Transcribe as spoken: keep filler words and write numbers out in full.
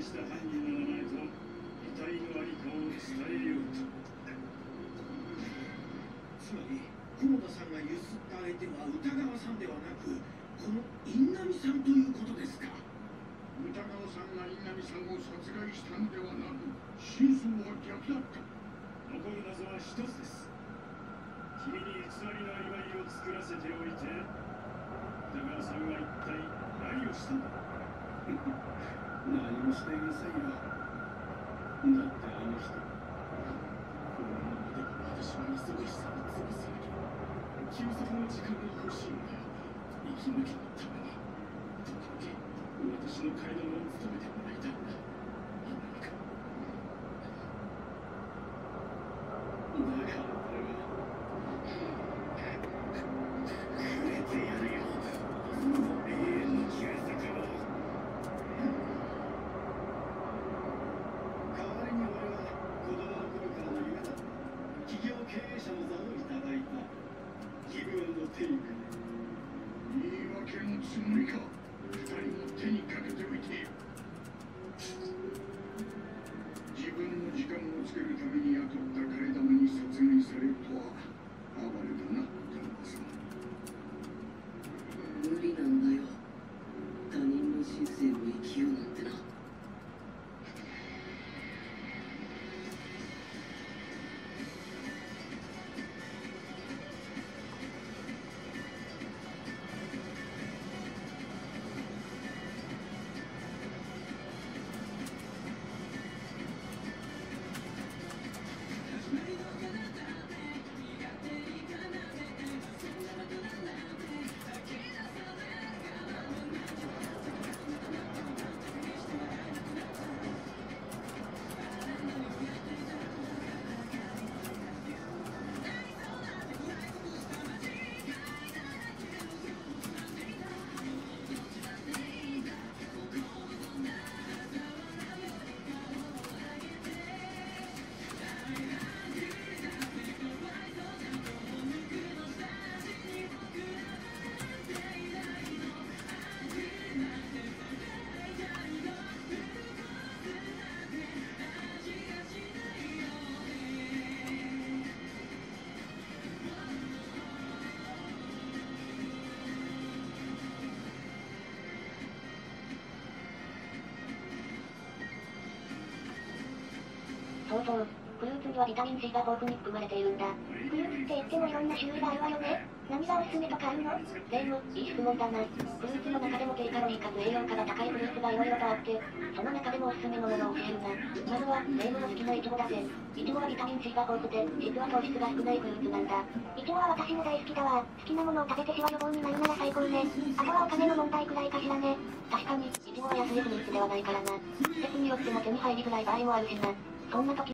した犯人の名前と遺体のありかを伝えようと。 つまり菰田さんがゆすった相手は歌川さんではなく、この印南さんということですか。 歌川さんが印南さんを殺害したのではなく、真相は逆だった。 残る謎は一つです。君に偽りのアリバイを作らせておいて、歌川さんは一体何をしたんだ。 何もしていませんよ。だってあの人、このままでは私は磯貝さんを潰さなきゃ。休息の時間が欲しいんだよ。息抜きのために。時々私の替え玉を務めてもらいたいんだ。何か。だから俺はくれてやるよ。永遠の休息を。代わりに俺は子供の頃からの夢だった企業経営者の座をいただいたギブアンドテイク。 言い訳のつもりか。二人も手にかけておいて。自分の時間をつけるために雇った替え玉に殺害されるとは哀れだな、田中さん。 無理なんだよ。他人の人生を生きようなんてな。 そうそう。フルーツにはビタミン C が豊富に含まれているんだ。フルーツって言ってもいろんな種類があるわよね。何がおすすめとかあるの？レイム、いい質問だな。フルーツの中でも低カロリーかつ栄養価が高いフルーツがいろいろとあって、その中でもおすすめのものを教えるな。まずは、レイムの好きなイチゴだぜ。イチゴはビタミン C が豊富で、実は糖質が少ないフルーツなんだ。イチゴは私も大好きだわ。好きなものを食べてシワ予防になるなら最高ね。あとはお金の問題くらいかしらね。確かに、イチゴは安いフルーツではないからな。季節によっても手に入りづらい場合もあるしな。そんな時